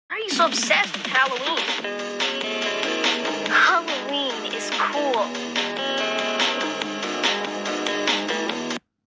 Why are you so obsessed with Halloween? Halloween is cool.